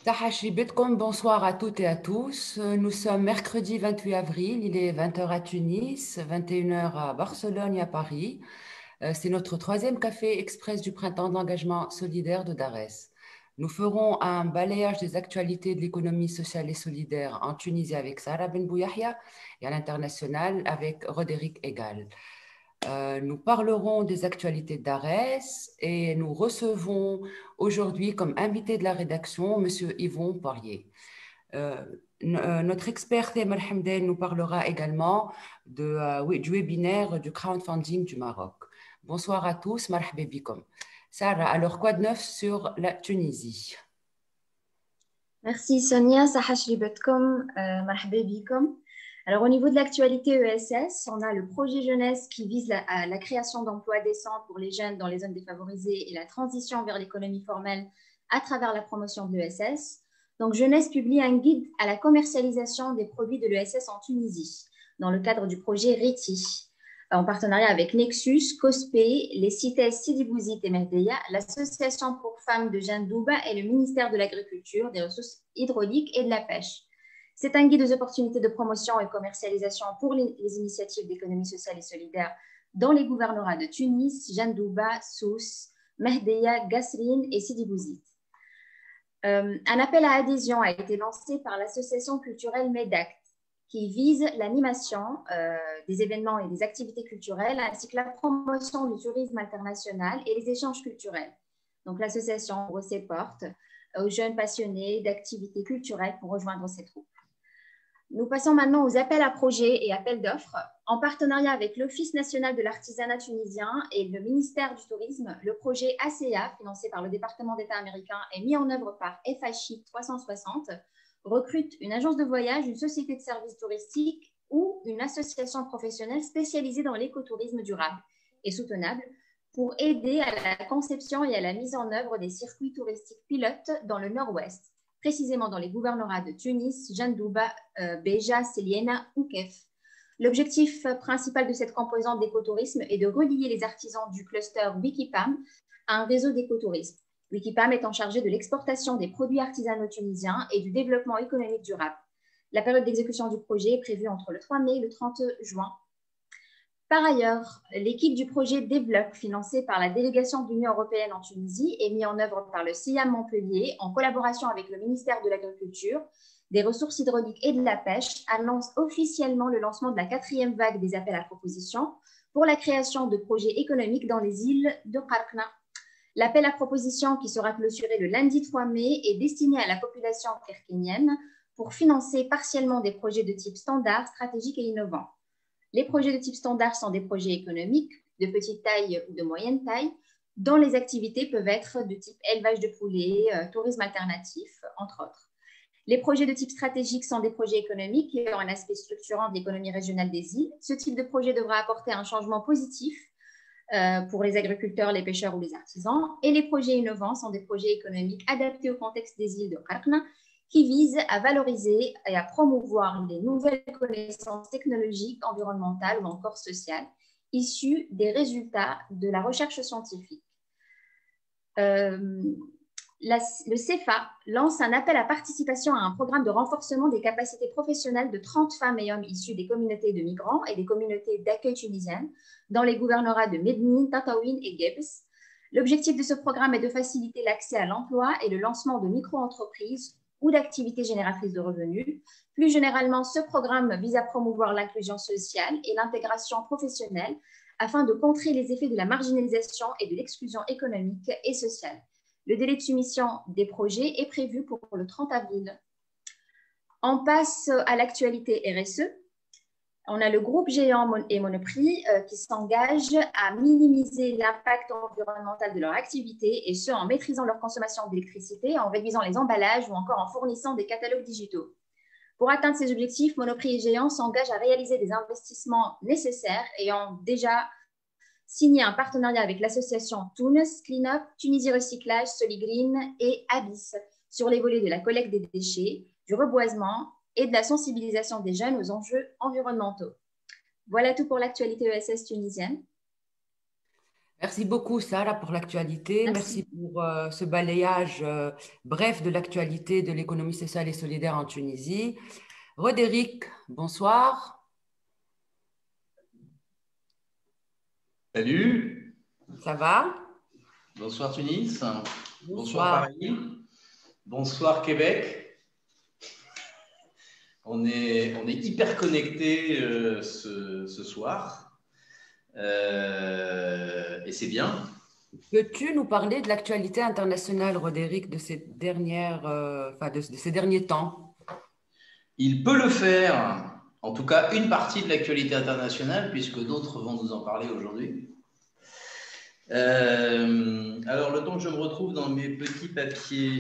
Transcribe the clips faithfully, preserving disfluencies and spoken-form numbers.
Tahachi Betkom, bonsoir à toutes et à tous. Euh, Nous sommes mercredi vingt-huit avril, il est vingt heures à Tunis, vingt et une heures à Barcelone et à Paris. Euh, C'est notre troisième café express du printemps d'engagement solidaire de Darès. Nous ferons un balayage des actualités de l'économie sociale et solidaire en Tunisie avec Sarah Ben Bouyahia et à l'international avec Roderick Egal. Euh, nous parlerons des actualités d'Arès et nous recevons aujourd'hui comme invité de la rédaction Monsieur Yvon Poirier. Euh, n- euh, notre expert Tamer Hamden nous parlera également de, euh, oui, du webinaire du crowdfunding du Maroc. Bonsoir à tous, marhaba bikom. Sarah, alors quoi de neuf sur la Tunisie? Merci Sonia, sahashri betkom, euh, marhaba bikom. Alors au niveau de l'actualité E S S, on a le projet jeunesse qui vise la, à la création d'emplois décents pour les jeunes dans les zones défavorisées et la transition vers l'économie formelle à travers la promotion de l'E S S. Donc Jeunesse publie un guide à la commercialisation des produits de l'E S S en Tunisie dans le cadre du projet RETI, en partenariat avec Nexus, COSPE, les CITES Sidi Bouzid et Mehdeya, l'Association pour femmes de Jendouba et le ministère de l'Agriculture, des Ressources hydrauliques et de la Pêche. C'est un guide aux opportunités de promotion et commercialisation pour les, les initiatives d'économie sociale et solidaire dans les gouvernorats de Tunis, Jendouba, Sousse, Mehdeya, Gasrine et Sidi Bouzid. Euh, un appel à adhésion a été lancé par l'association culturelle MEDACT, qui vise l'animation euh, des événements et des activités culturelles, ainsi que la promotion du tourisme international et les échanges culturels. Donc, l'association ouvre ses portes aux jeunes passionnés d'activités culturelles pour rejoindre ces troupes. Nous passons maintenant aux appels à projets et appels d'offres. En partenariat avec l'Office national de l'artisanat tunisien et le ministère du Tourisme, le projet A C A, financé par le département d'État américain et mis en œuvre par F H I trois cent soixante, recrute une agence de voyage, une société de services touristiques ou une association professionnelle spécialisée dans l'écotourisme durable et soutenable pour aider à la conception et à la mise en œuvre des circuits touristiques pilotes dans le Nord-Ouest, précisément dans les gouvernorats de Tunis, Jendouba, euh, Béja, Séliena ou Kef. L'objectif principal de cette composante d'écotourisme est de relier les artisans du cluster Wikipam à un réseau d'écotourisme. Wikipam étant chargé de l'exportation des produits artisanaux tunisiens et du développement économique durable. La période d'exécution du projet est prévue entre le trois mai et le trente juin. Par ailleurs, l'équipe du projet Développe, financée par la délégation de l'Union européenne en Tunisie et mise en œuvre par le C I A M Montpellier, en collaboration avec le ministère de l'Agriculture, des Ressources hydrauliques et de la Pêche, annonce officiellement le lancement de la quatrième vague des appels à propositions pour la création de projets économiques dans les îles de Qarqna. L'appel à propositions qui sera clôturé le lundi trois mai est destiné à la population kerkénienne pour financer partiellement des projets de type standard, stratégique et innovant. Les projets de type standard sont des projets économiques de petite taille ou de moyenne taille, dont les activités peuvent être de type élevage de poulets, euh, tourisme alternatif, entre autres. Les projets de type stratégique sont des projets économiques qui ont un aspect structurant de l'économie régionale des îles. Ce type de projet devra apporter un changement positif euh, pour les agriculteurs, les pêcheurs ou les artisans. Et les projets innovants sont des projets économiques adaptés au contexte des îles de Qarqna qui visent à valoriser et à promouvoir les nouvelles connaissances technologiques, environnementales ou encore sociales issues des résultats de la recherche scientifique. Euh, la, le C E F A lance un appel à participation à un programme de renforcement des capacités professionnelles de trente femmes et hommes issus des communautés de migrants et des communautés d'accueil tunisiennes dans les gouvernorats de Medni, Tataouine et Gebs. L'objectif de ce programme est de faciliter l'accès à l'emploi et le lancement de micro-entreprises ou d'activités génératrices de revenus. Plus généralement, ce programme vise à promouvoir l'inclusion sociale et l'intégration professionnelle afin de contrer les effets de la marginalisation et de l'exclusion économique et sociale. Le délai de soumission des projets est prévu pour le trente avril. On passe à l'actualité R S E. On a le groupe Géant et Monoprix euh, qui s'engagent à minimiser l'impact environnemental de leur activité et ce, en maîtrisant leur consommation d'électricité, en réduisant les emballages ou encore en fournissant des catalogues digitaux. Pour atteindre ces objectifs, Monoprix et Géant s'engagent à réaliser des investissements nécessaires et ont déjà signé un partenariat avec l'association Tounes, Cleanup, Tunisie Recyclage, Soligreen et Abyss sur les volets de la collecte des déchets, du reboisement et de la sensibilisation des jeunes aux enjeux environnementaux. Voilà tout pour l'actualité E S S tunisienne. Merci beaucoup, Sarah, pour l'actualité. Merci. Merci pour euh, ce balayage euh, bref de l'actualité de l'économie sociale et solidaire en Tunisie. Roderick, bonsoir. Salut, Ça va? bonsoir Tunis, bonsoir Bonsoir. Paris, bonsoir Québec. On est, on est hyper connectés euh, ce, ce soir Euh, et c'est bien. Peux-tu nous parler de l'actualité internationale, Roderick, de ces dernières, euh, enfin, de, de ces derniers temps? Il peut le faire, en tout cas une partie de l'actualité internationale, puisque d'autres vont nous en parler aujourd'hui. Euh, alors, le temps que je me retrouve dans mes petits papiers,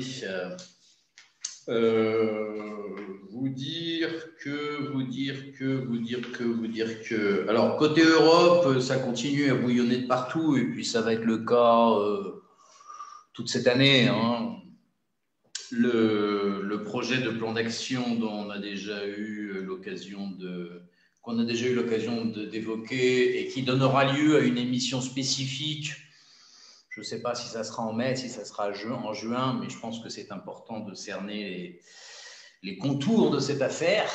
Euh, vous dire que, vous dire que, vous dire que, vous dire que. Alors, côté Europe, ça continue à bouillonner de partout, et puis ça va être le cas euh, toute cette année. Hein. Le, le projet de plan d'action dont on a déjà eu l'occasion de qu'on a déjà eu l'occasion d'évoquer et qui donnera lieu à une émission spécifique. Je ne sais pas si ça sera en mai, si ça sera en juin, mais je pense que c'est important de cerner les, les contours de cette affaire.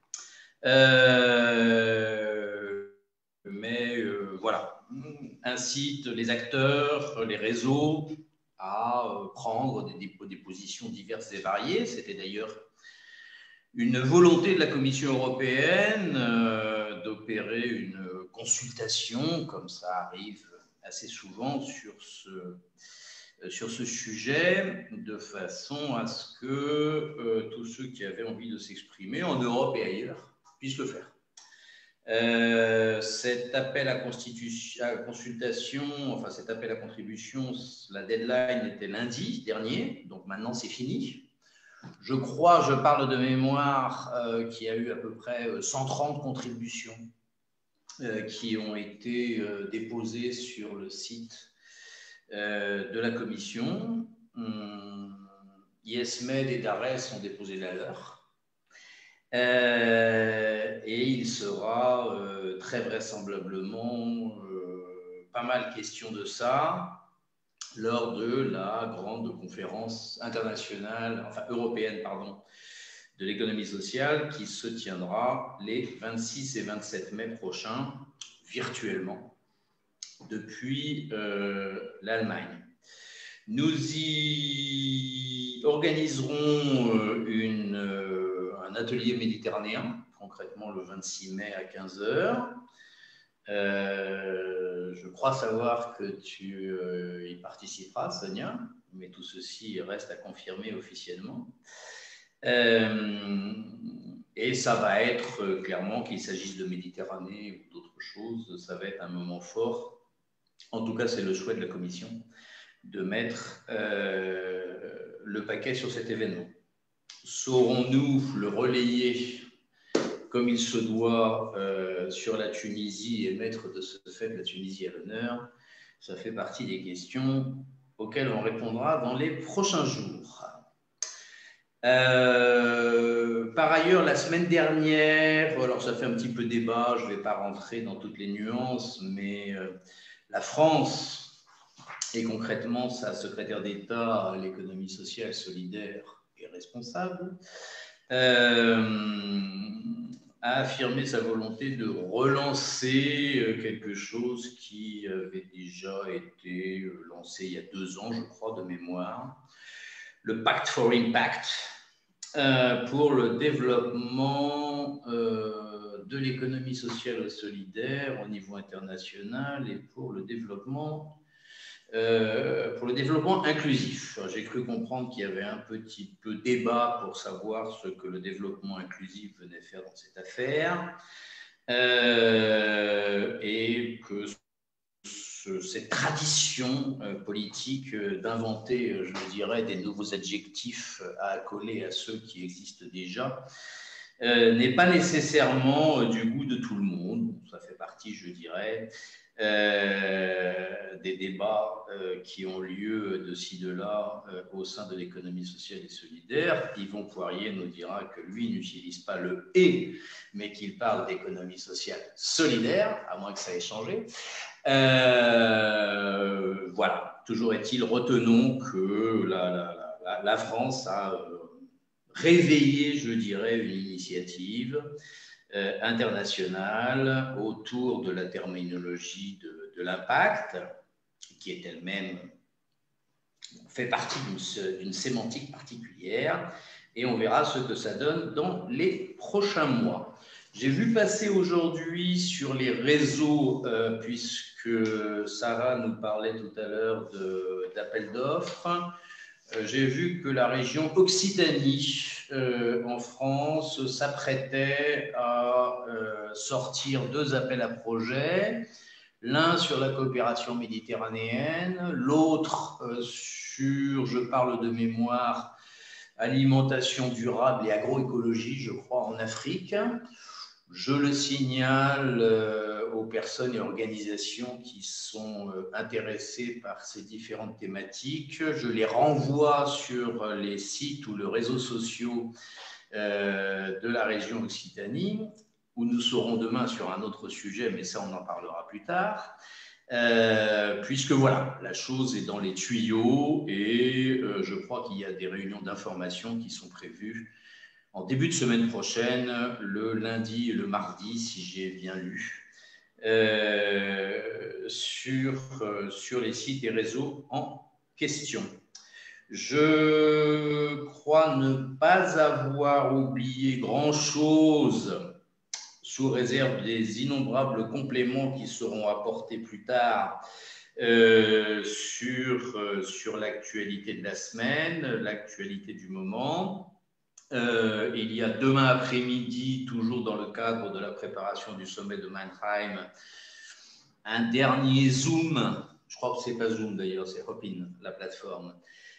Euh, mais euh, voilà, incite les acteurs, les réseaux à euh, prendre des, des, des positions diverses et variées. C'était d'ailleurs une volonté de la Commission européenne euh, d'opérer une consultation, comme ça arrive assez souvent sur ce, sur ce sujet, de façon à ce que euh, tous ceux qui avaient envie de s'exprimer en Europe et ailleurs puissent le faire. Euh, cet appel à, à consultation, enfin cet appel à contribution, la deadline était lundi dernier, donc maintenant c'est fini. Je crois, je parle de mémoire, euh, qu'il y a eu à peu près cent trente contributions euh, qui ont été euh, déposées sur le site euh, de la commission. Hum, IESMED et DARES ont déposé la leur. Euh, et il sera euh, très vraisemblablement euh, pas mal question de ça lors de la grande conférence internationale, enfin européenne, pardon, de l'économie sociale qui se tiendra les vingt-six et vingt-sept mai prochains, virtuellement, depuis euh, l'Allemagne. Nous y organiserons euh, une, euh, un atelier méditerranéen, concrètement le vingt-six mai à quinze heures. Euh, je crois savoir que tu euh, y participeras, Sonia, mais tout ceci reste à confirmer officiellement. Euh, et ça va être, euh, clairement, qu'il s'agisse de Méditerranée ou d'autres choses, ça va être un moment fort. En tout cas, c'est le souhait de la Commission de mettre euh, le paquet sur cet événement. Saurons-nous le relayer comme il se doit euh, sur la Tunisie et mettre de ce fait la Tunisie à l'honneur? Ça fait partie des questions auxquelles on répondra dans les prochains jours. Euh, par ailleurs, la semaine dernière, alors ça fait un petit peu débat, je ne vais pas rentrer dans toutes les nuances, mais euh, la France, et concrètement sa secrétaire d'État à l'économie sociale, solidaire et responsable, euh, a affirmé sa volonté de relancer quelque chose qui avait déjà été lancé il y a deux ans, je crois, de mémoire, le Pact for Impact, euh, pour le développement euh, de l'économie sociale et solidaire au niveau international et pour le développement Euh, pour le développement inclusif. J'ai cru comprendre qu'il y avait un petit peu débat pour savoir ce que le développement inclusif venait faire dans cette affaire, euh, et que ce, cette tradition euh, politique euh, d'inventer, euh, je dirais, des nouveaux adjectifs à accoler à ceux qui existent déjà euh, n'est pas nécessairement euh, du goût de tout le monde. Ça fait partie, je dirais, euh, des débats euh, qui ont lieu de ci, de là euh, au sein de l'économie sociale et solidaire. Yvon Poirier nous dira que lui n'utilise pas le « et », mais qu'il parle d'économie sociale solidaire, à moins que ça ait changé. Euh, voilà, toujours est-il, retenons que la, la, la, la France a euh, réveillé, je dirais, une initiative euh, internationale autour de la terminologie de, de l'impact, qui est elle-même fait partie d'une sémantique particulière, et on verra ce que ça donne dans les prochains mois. J'ai vu passer aujourd'hui sur les réseaux, euh, puisque Sarah nous parlait tout à l'heure d'appel d'offres, euh, j'ai vu que la région Occitanie euh, en France s'apprêtait à euh, sortir deux appels à projets, l'un sur la coopération méditerranéenne, l'autre euh, sur, je parle de mémoire, alimentation durable et agroécologie, je crois, en Afrique. Je le signale euh, aux personnes et organisations qui sont euh, intéressées par ces différentes thématiques. Je les renvoie sur les sites ou les réseaux sociaux euh, de la région Occitanie, où nous serons demain sur un autre sujet, mais ça, on en parlera plus tard. Euh, puisque voilà, la chose est dans les tuyaux et euh, je crois qu'il y a des réunions d'information qui sont prévues en début de semaine prochaine, le lundi et le mardi, si j'ai bien lu, euh, sur, euh, sur les sites et réseaux en question. Je crois ne pas avoir oublié grand-chose, sous réserve des innombrables compléments qui seront apportés plus tard euh, sur, euh, sur l'actualité de la semaine, l'actualité du moment. Euh, il y a demain après-midi, toujours dans le cadre de la préparation du sommet de Mannheim, un dernier Zoom, je crois que ce n'est pas Zoom d'ailleurs, c'est Hopin, la plateforme,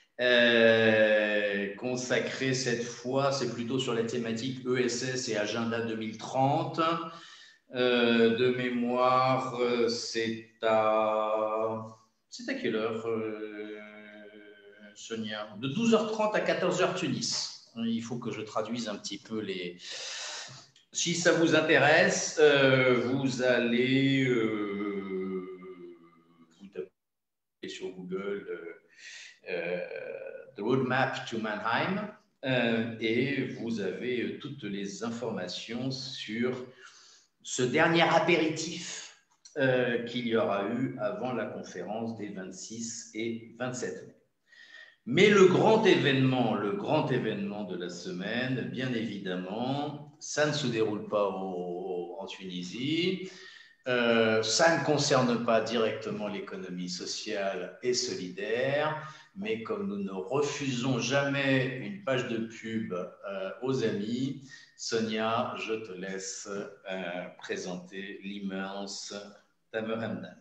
euh, consacré cette fois, c'est plutôt sur la thématique E S S et Agenda deux mille trente. Euh, de mémoire, c'est à... C'est à quelle heure, euh, Sonia? De douze heures trente à quatorze heures Tunis. Il faut que je traduise un petit peu les... Si ça vous intéresse, euh, vous allez euh, vous tapez sur Google euh, euh, The Roadmap to Mannheim euh, et vous avez toutes les informations sur ce dernier apéritif euh, qu'il y aura eu avant la conférence des vingt-six et vingt-sept mai. Mais le grand événement, le grand événement de la semaine, bien évidemment, ça ne se déroule pas au, en Tunisie, euh, ça ne concerne pas directement l'économie sociale et solidaire, mais comme nous ne refusons jamais une page de pub euh, aux amis, Sonia, je te laisse euh, présenter l'immense Tamer Hamdan.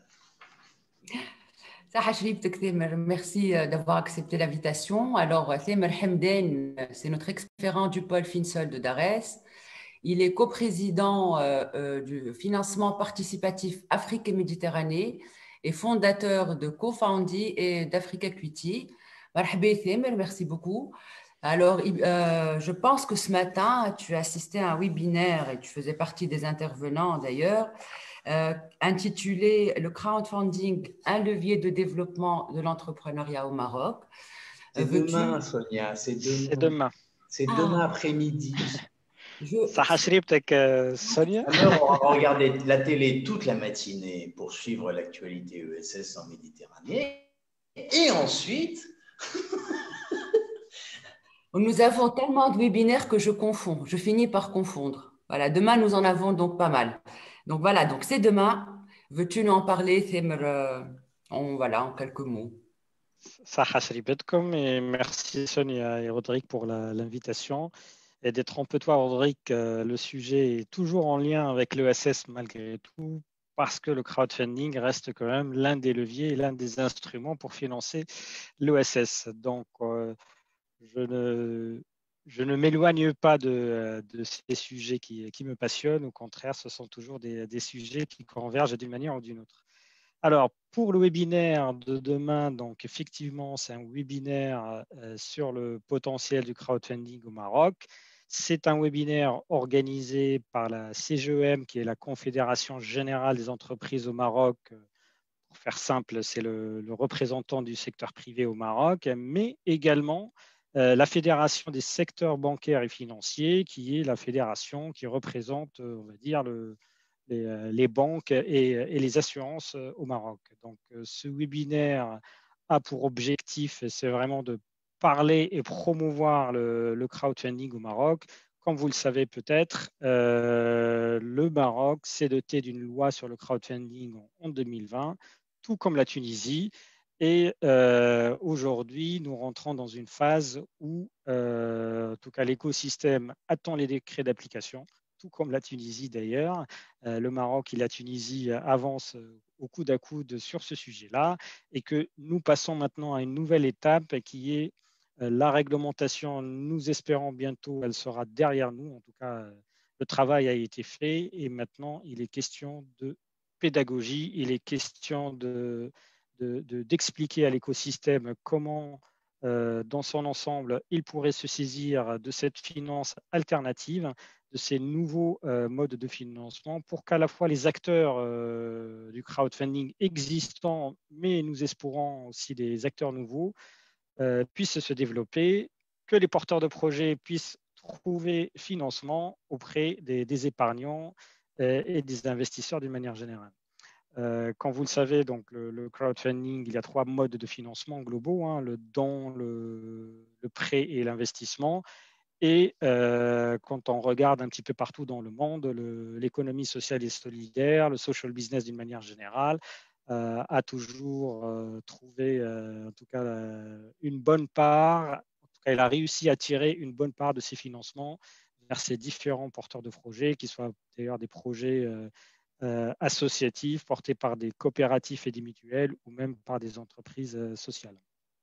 Merci d'avoir accepté l'invitation. Alors, Tamer Hamdan, c'est notre ex-référent du pôle FinSol de Darès. Il est coprésident euh, euh, du financement participatif Afrique et Méditerranée et fondateur de Co-Foundy et d'Africa Equity. Merci beaucoup. Alors, euh, je pense que ce matin, tu as assisté à un webinaire et tu faisais partie des intervenants d'ailleurs, euh, intitulé « Le crowdfunding, un levier de développement de l'entrepreneuriat au Maroc ». C'est demain, Sonia, c'est demain. demain. C'est demain ah. après-midi. Je... Sonia. Alors, on va regarder la télé toute la matinée pour suivre l'actualité E S S en Méditerranée. Et ensuite... Nous avons tellement de webinaires que je confonds. Je finis par confondre. Voilà, demain, nous en avons donc pas mal. Donc voilà, donc c'est demain. Veux-tu nous en parler, Tamer, en, voilà, en quelques mots? Et merci Sonia et Rodrigue pour l'invitation. Et d'être un peu toi, Rodrigue, le sujet est toujours en lien avec l'E S S malgré tout, parce que le crowdfunding reste quand même l'un des leviers, l'un des instruments pour financer l'E S S. Donc, euh, je ne, je ne m'éloigne pas de, de ces sujets qui, qui me passionnent. Au contraire, ce sont toujours des, des sujets qui convergent d'une manière ou d'une autre. Alors, pour le webinaire de demain, donc effectivement, c'est un webinaire euh, sur le potentiel du crowdfunding au Maroc. C'est un webinaire organisé par la C G E M, qui est la Confédération générale des entreprises au Maroc. Pour faire simple, c'est le, le représentant du secteur privé au Maroc, mais également euh, la Fédération des secteurs bancaires et financiers, qui est la fédération qui représente, on va dire, le, les, les, banques et, et, les assurances au Maroc. Donc, ce webinaire a pour objectif, c'est vraiment de parler et promouvoir le, le crowdfunding au Maroc. Comme vous le savez peut-être, euh, le Maroc s'est doté d'une loi sur le crowdfunding en, en deux mille vingt, tout comme la Tunisie. Et euh, aujourd'hui, nous rentrons dans une phase où, euh, en tout cas, l'écosystème attend les décrets d'application, tout comme la Tunisie d'ailleurs. Euh, le Maroc et la Tunisie avancent au coude à coude sur ce sujet-là, et que nous passons maintenant à une nouvelle étape qui est euh, la réglementation. Nous espérons bientôt, elle sera derrière nous. En tout cas, le travail a été fait et maintenant, il est question de pédagogie, il est question de d'expliquer de, de, à l'écosystème comment, euh, dans son ensemble, il pourrait se saisir de cette finance alternative, de ces nouveaux euh, modes de financement, pour qu'à la fois les acteurs euh, du crowdfunding existants, mais nous espérons aussi des acteurs nouveaux, euh, puissent se développer, que les porteurs de projets puissent trouver financement auprès des, des épargnants euh, et des investisseurs d'une manière générale. Euh, comme vous le savez, donc le, le, crowdfunding, il y a trois modes de financement globaux, hein, le don, le, le prêt et l'investissement. Et euh, quand on regarde un petit peu partout dans le monde, l'économie sociale et solidaire, le social business d'une manière générale, euh, a toujours euh, trouvé, euh, en tout cas, euh, une bonne part, en tout cas, elle a réussi à tirer une bonne part de ses financements vers ces différents porteurs de projets, qui soient d'ailleurs des projets euh, euh, associatifs portés par des coopératives et des mutuelles ou même par des entreprises euh, sociales.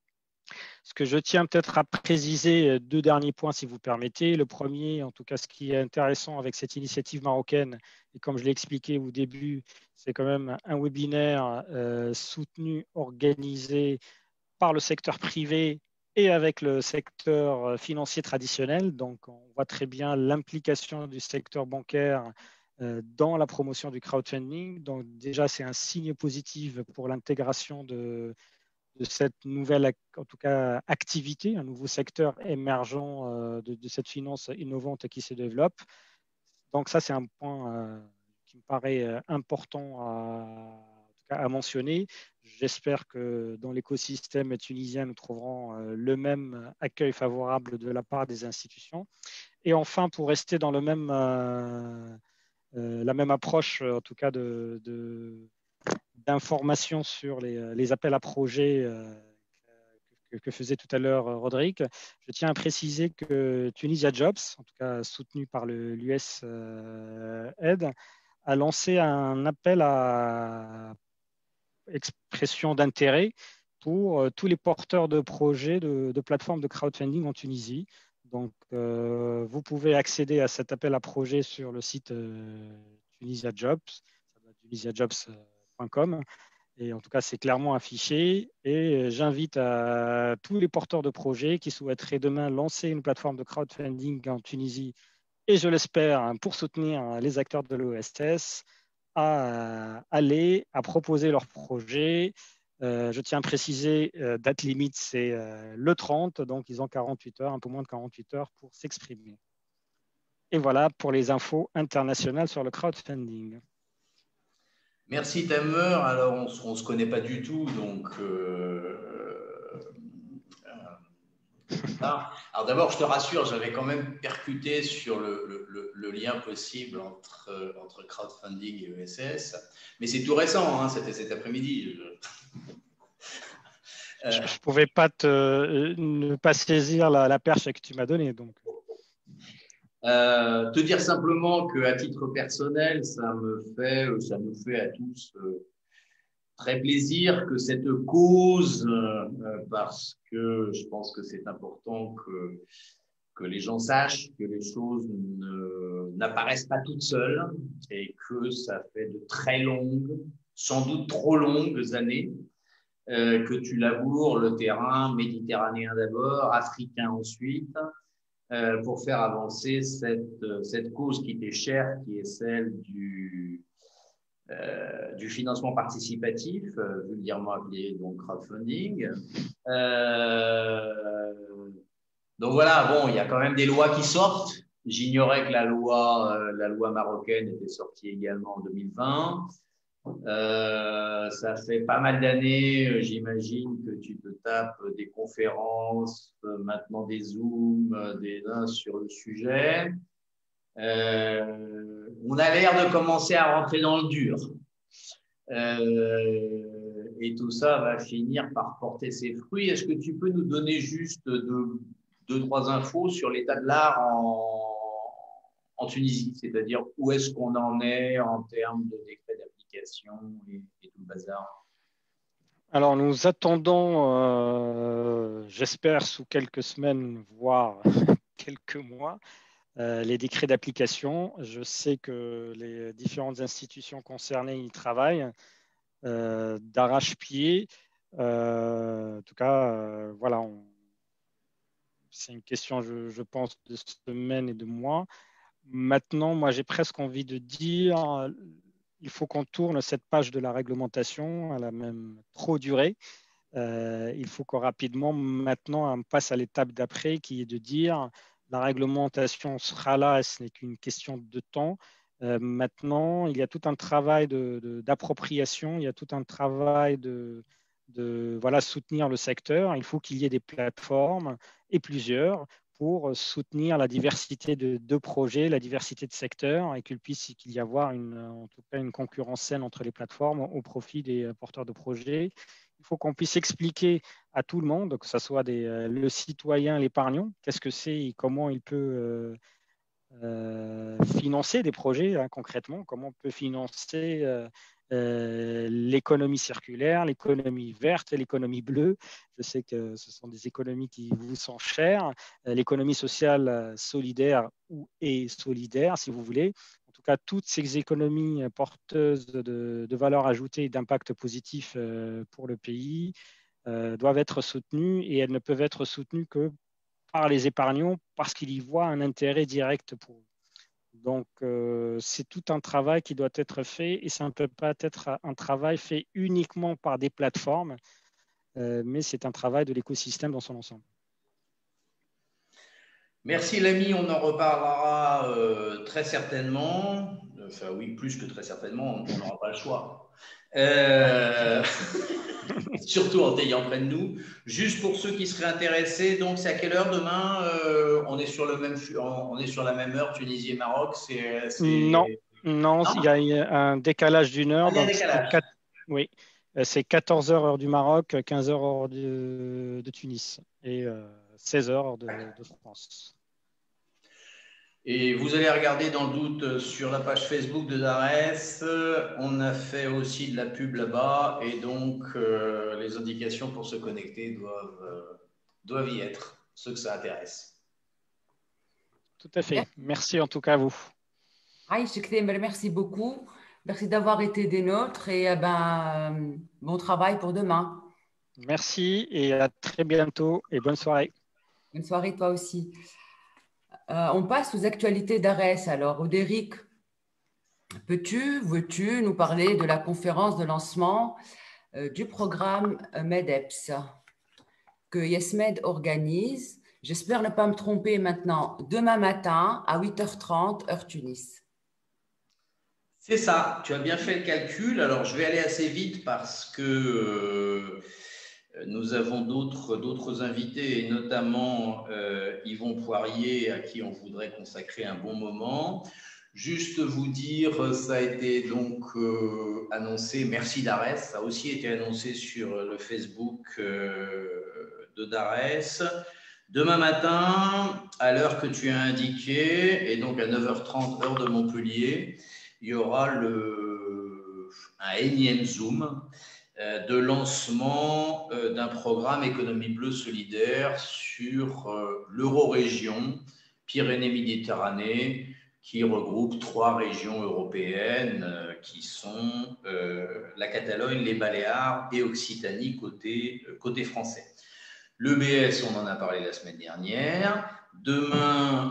Ce que je tiens peut-être à préciser, deux derniers points si vous permettez. Le premier, en tout cas, ce qui est intéressant avec cette initiative marocaine, et comme je l'ai expliqué au début, c'est quand même un webinaire euh, soutenu, organisé par le secteur privé et avec le secteur financier traditionnel. Donc, on voit très bien l'implication du secteur bancaire euh, dans la promotion du crowdfunding. Donc, déjà, c'est un signe positif pour l'intégration de de cette nouvelle, en tout cas, activité, un nouveau secteur émergent euh, de, de, cette finance innovante qui se développe. Donc ça, c'est un point euh, qui me paraît euh, important à, en tout cas, à mentionner. J'espère que dans l'écosystème tunisien, nous trouverons euh, le même accueil favorable de la part des institutions. Et enfin, pour rester dans le même, euh, euh, la même approche, en tout cas, de, de d'informations sur les, les, appels à projets euh, que, que, faisait tout à l'heure Rodrigue. Je tiens à préciser que Tunisia Jobs, en tout cas soutenu par l'U S Aid, a lancé un appel à expression d'intérêt pour euh, tous les porteurs de projets de, de plateformes de crowdfunding en Tunisie. Donc, euh, vous pouvez accéder à cet appel à projet sur le site euh, Tunisia Jobs, tunisia jobs point com. Et en tout cas, c'est clairement affiché. Et j'invite à tous les porteurs de projets qui souhaiteraient demain lancer une plateforme de crowdfunding en Tunisie, et je l'espère, pour soutenir les acteurs de l'O S S, à aller, à proposer leurs projets. Euh, je tiens à préciser, euh, date limite, c'est euh, le trente, donc ils ont quarante-huit heures, un peu moins de quarante-huit heures pour s'exprimer. Et voilà pour les infos internationales sur le crowdfunding. Merci Tamer. Alors, on ne se connaît pas du tout, donc. Euh, euh, Alors d'abord, je te rassure, j'avais quand même percuté sur le, le, le lien possible entre, entre crowdfunding et E S S, mais c'est tout récent, hein, c'était cet après-midi. Je... Je ne pouvais pas te, ne pas saisir la, la perche que tu m'as donnée, donc. Euh, te dire simplement qu'à titre personnel, ça me fait, ça nous fait à tous euh, très plaisir que cette cause, euh, parce que je pense que c'est important que, que les gens sachent que les choses n'apparaissent pas toutes seules et que ça fait de très longues, sans doute trop longues années, euh, que tu laboures le terrain méditerranéen d'abord, africain ensuite, euh, pour faire avancer cette, cette cause qui t'est chère, qui est celle du, euh, du financement participatif, euh, vulgairement appelé donc crowdfunding. Euh, donc voilà, bon, il y a quand même des lois qui sortent. J'ignorais que la loi, euh, la loi marocaine était sortie également en deux mille vingt. Euh, ça fait pas mal d'années, j'imagine, que tu te tapes des conférences, maintenant des Zooms, des uns sur le sujet. Euh, on a l'air de commencer à rentrer dans le dur. Euh, et tout ça va finir par porter ses fruits. Est-ce que tu peux nous donner juste deux, deux trois infos sur l'état de l'art en, en Tunisie, c'est-à-dire où est-ce qu'on en est en termes de décret d'application et, et tout le bazar? Alors, nous attendons, euh, j'espère, sous quelques semaines, voire quelques mois, euh, les décrets d'application. Je sais que les différentes institutions concernées y travaillent euh, d'arrache-pied. Euh, en tout cas, euh, voilà, on... c'est une question, je, je pense, de semaines et de mois. Maintenant, moi, j'ai presque envie de dire, il faut qu'on tourne cette page de la réglementation. Elle a même trop duré. Euh, il faut que rapidement, maintenant, on passe à l'étape d'après, qui est de dire la réglementation sera là, ce n'est qu'une question de temps. Euh, maintenant, il y a tout un travail de, de, d'appropriation, il y a tout un travail de, de voilà, soutenir le secteur. Il faut qu'il y ait des plateformes, et plusieurs, pour soutenir la diversité de, de projets, la diversité de secteurs, et qu'il puisse qu'il y avoir une, en tout cas une concurrence saine entre les plateformes au profit des porteurs de projets. Il faut qu'on puisse expliquer à tout le monde, que ce soit des, euh, le citoyen, l'épargnant, qu'est-ce que c'est et comment il peut euh, euh, financer des projets hein, concrètement, comment on peut financer euh, euh, l'économie circulaire, l'économie verte, l'économie bleue. Je sais que ce sont des économies qui vous sont chères, euh, l'économie sociale euh, solidaire ou et solidaire, si vous voulez. En tout cas, toutes ces économies porteuses de, de valeur ajoutée et d'impact positif euh, pour le pays euh, doivent être soutenues et elles ne peuvent être soutenues que par les épargnants parce qu'ils y voient un intérêt direct pour eux. Donc, euh, c'est tout un travail qui doit être fait et ça ne peut pas être un travail fait uniquement par des plateformes, euh, mais c'est un travail de l'écosystème dans son ensemble. Merci l'ami, on en reparlera euh, très certainement. Enfin oui, plus que très certainement, on n'aura pas le choix. Euh... Surtout en t'ayant près de nous. Juste pour ceux qui seraient intéressés, donc c'est à quelle heure demain euh, on est sur le même, on est sur la même heure, Tunisie et Maroc. C'est, c'est... Non, non, non, il y a un décalage d'une heure. Ah, il y a un donc décalage. quatre, oui, c'est quatorze heures heure du Maroc, quinze heures heure de, de Tunis et euh, seize heures heure de, de France. Et vous allez regarder dans le doute sur la page Facebook de Darès. On a fait aussi de la pub là-bas et donc euh, les indications pour se connecter doivent, euh, doivent y être, ceux que ça intéresse. Tout à fait. Merci en tout cas à vous. Merci beaucoup. Merci d'avoir été des nôtres et ben, bon travail pour demain. Merci et à très bientôt et bonne soirée. Bonne soirée toi aussi. Euh, on passe aux actualités d'Arès. Alors, Odéric, peux-tu, veux-tu nous parler de la conférence de lancement euh, du programme MEDEPS que YesMed organise? J'espère ne pas me tromper maintenant, demain matin à huit heures trente, heure Tunis. C'est ça, tu as bien fait le calcul. Alors, je vais aller assez vite parce que euh, nous avons d'autres, d'autres invités, et notamment euh, Yvon Poirier, à qui on voudrait consacrer un bon moment. Juste vous dire, ça a été donc euh, annoncé, merci Darès, ça a aussi été annoncé sur le Facebook euh, de Darès. Demain matin, à l'heure que tu as indiqué, et donc à neuf heures trente, heure de Montpellier, il y aura le, un énième Zoom euh, de lancement euh, d'un programme économie bleue solidaire sur euh, l'Eurorégion Pyrénées-Méditerranée, qui regroupe trois régions européennes euh, qui sont euh, la Catalogne, les Baléares et Occitanie côté, euh, côté français. L'E B S, on en a parlé la semaine dernière. Demain,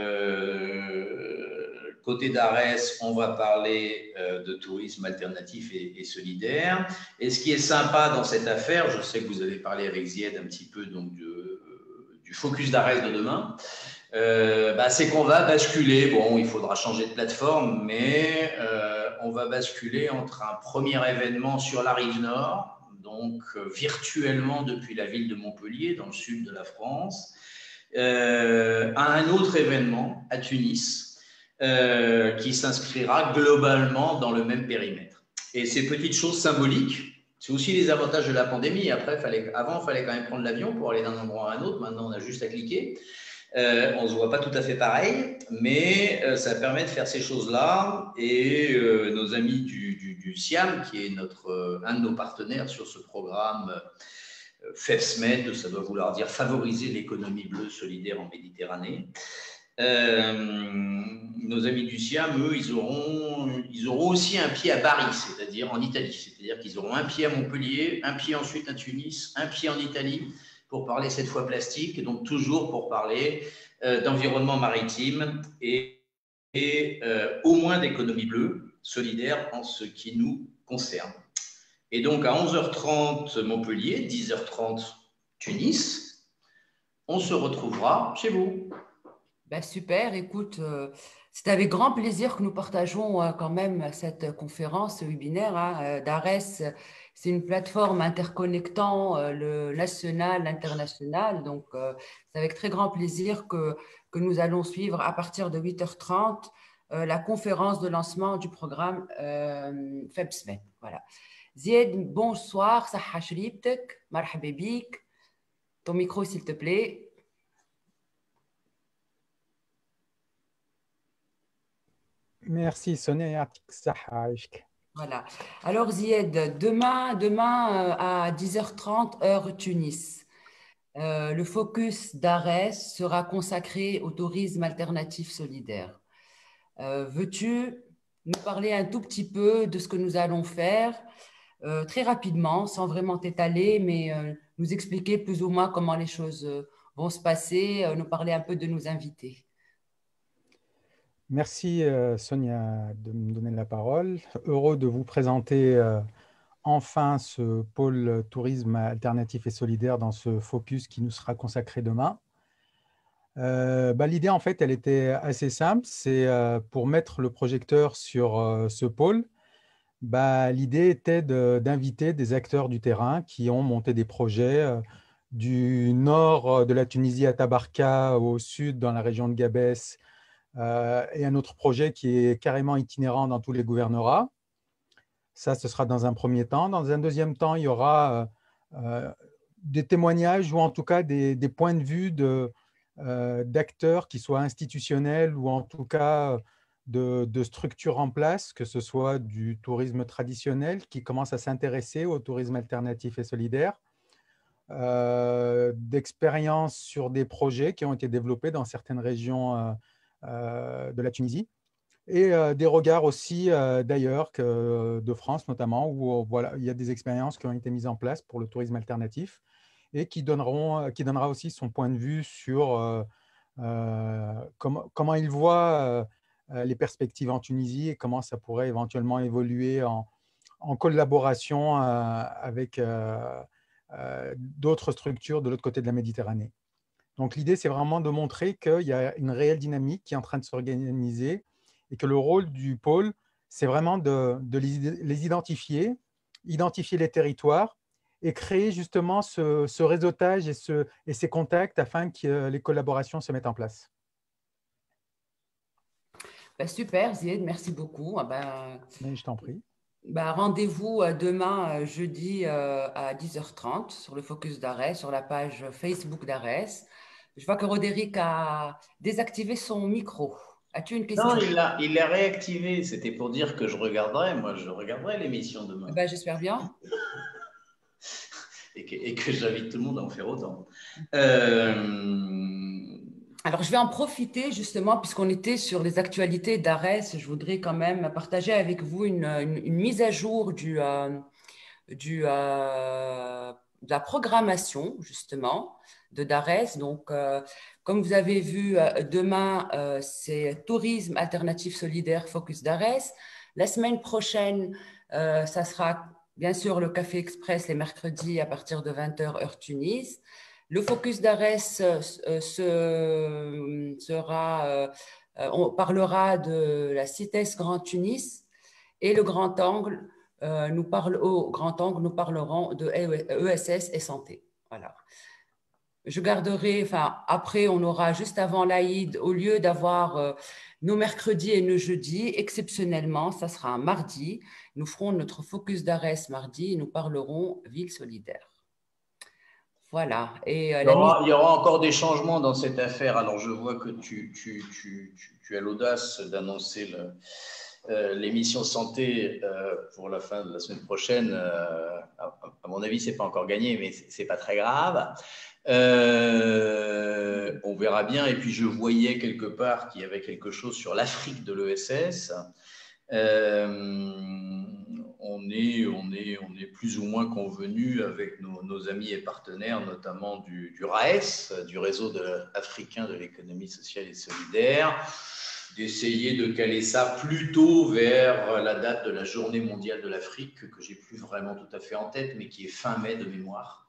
euh, côté d'Arès, on va parler euh, de tourisme alternatif et, et solidaire. Et ce qui est sympa dans cette affaire, je sais que vous avez parlé avec Zied un petit peu donc, de, euh, du focus d'Arès de demain, euh, bah, c'est qu'on va basculer, bon, il faudra changer de plateforme, mais euh, on va basculer entre un premier événement sur la rive nord, donc euh, virtuellement depuis la ville de Montpellier, dans le sud de la France, euh, à un autre événement à Tunis, euh, qui s'inscrira globalement dans le même périmètre. Et ces petites choses symboliques, c'est aussi les avantages de la pandémie. Après, fallait, avant, il fallait quand même prendre l'avion pour aller d'un endroit à un autre. Maintenant, on a juste à cliquer. Euh, on ne se voit pas tout à fait pareil, mais euh, ça permet de faire ces choses-là. Et euh, nos amis du, du, du SIAM, qui est notre, euh, un de nos partenaires sur ce programme euh, FEFSMED, ça doit vouloir dire favoriser l'économie bleue solidaire en Méditerranée. Euh, nos amis du SIAM, eux, ils auront, ils auront aussi un pied à Bari, c'est-à-dire en Italie. C'est-à-dire qu'ils auront un pied à Montpellier, un pied ensuite à Tunis, un pied en Italie, pour parler cette fois plastique, donc toujours pour parler euh, d'environnement maritime et, et euh, au moins d'économie bleue, solidaire en ce qui nous concerne. Et donc à onze heures trente Montpellier, dix heures trente Tunis, on se retrouvera chez vous. Ben super, écoute, euh, c'est avec grand plaisir que nous partageons euh, quand même cette conférence, ce webinaire hein, euh, d'Ares. C'est une plateforme interconnectant euh, le national, l'international. Donc, euh, c'est avec très grand plaisir que, que nous allons suivre à partir de huit heures trente euh, la conférence de lancement du programme euh, FEBSMED. Voilà. Zied, bonsoir, Saha Shribtek, marhaba bik. Ton micro, s'il te plaît. Merci Sonia. Voilà. Alors Zied, demain, demain euh, à dix heures trente, heure Tunis, euh, le focus d'Ares sera consacré au tourisme alternatif solidaire. Euh, veux-tu nous parler un tout petit peu de ce que nous allons faire, euh, très rapidement, sans vraiment t'étaler, mais euh, nous expliquer plus ou moins comment les choses euh, vont se passer, euh, nous parler un peu de nos invités. Merci euh, Sonia de me donner la parole. Heureux de vous présenter euh, enfin ce pôle tourisme alternatif et solidaire dans ce focus qui nous sera consacré demain. Euh, bah, l'idée en fait elle était assez simple, c'est euh, pour mettre le projecteur sur euh, ce pôle. Bah, l'idée était d'inviter des acteurs du terrain qui ont monté des projets euh, du nord de la Tunisie à Tabarka, au sud dans la région de Gabès, Euh, et un autre projet qui est carrément itinérant dans tous les gouvernorats. Ça, ce sera dans un premier temps. Dans un deuxième temps, il y aura euh, euh, des témoignages ou en tout cas des, des points de vue de, euh, d'acteurs qui soient institutionnels ou en tout cas de, de structures en place, que ce soit du tourisme traditionnel qui commence à s'intéresser au tourisme alternatif et solidaire, euh, d'expériences sur des projets qui ont été développés dans certaines régions euh, Euh, de la Tunisie, et euh, des regards aussi euh, d'ailleurs, que de France notamment, où euh, voilà, il y a des expériences qui ont été mises en place pour le tourisme alternatif et qui, donneront, qui donnera aussi son point de vue sur euh, euh, comment, comment il voit euh, les perspectives en Tunisie et comment ça pourrait éventuellement évoluer en, en collaboration euh, avec euh, euh, d'autres structures de l'autre côté de la Méditerranée. Donc, l'idée, c'est vraiment de montrer qu'il y a une réelle dynamique qui est en train de s'organiser et que le rôle du pôle, c'est vraiment de, de les identifier, identifier les territoires et créer justement ce, ce réseautage et, ce, et ces contacts afin que les collaborations se mettent en place. Ben, super, Zied, merci beaucoup. Ah ben, Mais je t'en prie. Ben, rendez-vous demain, jeudi à dix heures trente sur le focus d'Ares, sur la page Facebook d'Ares. Je vois que Roderick a désactivé son micro. As-tu une question? Non, il l'a il l'a réactivé. C'était pour dire que je regarderai. Moi, je regarderai l'émission demain. Ben, j'espère bien. et que, et que j'invite tout le monde à en faire autant. Euh, Alors, je vais en profiter justement, puisqu'on était sur les actualités d'Ares. Je voudrais quand même partager avec vous une, une- une mise à jour du, euh, du, euh, de la programmation, justement, de d'Ares. Donc, euh, comme vous avez vu, euh, demain, euh, c'est Tourisme Alternatif Solidaire Focus d'Ares. La semaine prochaine, euh, ça sera bien sûr le Café Express les mercredis à partir de vingt heures heure Tunis. Le focus d'Ares euh, se, sera, euh, euh, on parlera de la CITES Grand Tunis et le Grand Angle. Euh, nous parle, au Grand Angle, nous parlerons de E S S et santé. Voilà. Je garderai, enfin, après, on aura juste avant l'Aïd, au lieu d'avoir euh, nos mercredis et nos jeudis, exceptionnellement, ça sera un mardi. Nous ferons notre focus d'Ares mardi et nous parlerons ville solidaire. Voilà. Et, euh, Il y la mise... aura, il y aura encore des changements dans cette affaire. Alors, je vois que tu, tu, tu, tu, tu as l'audace d'annoncer le, euh, l'émission santé euh, pour la fin de la semaine prochaine. Euh, à, à mon avis, c'est pas encore gagné, mais c'est, c'est pas très grave. Euh, on verra bien. Et puis, je voyais quelque part qu'il y avait quelque chose sur l'Afrique de l'E S S. Euh, on, est, on, est, on est plus ou moins convenu avec nos, nos amis et partenaires, notamment du, du R A E S, du réseau de, africain de l'économie sociale et solidaire, d'essayer de caler ça plutôt vers la date de la journée mondiale de l'Afrique, que j'ai plus vraiment tout à fait en tête, mais qui est fin mai de mémoire.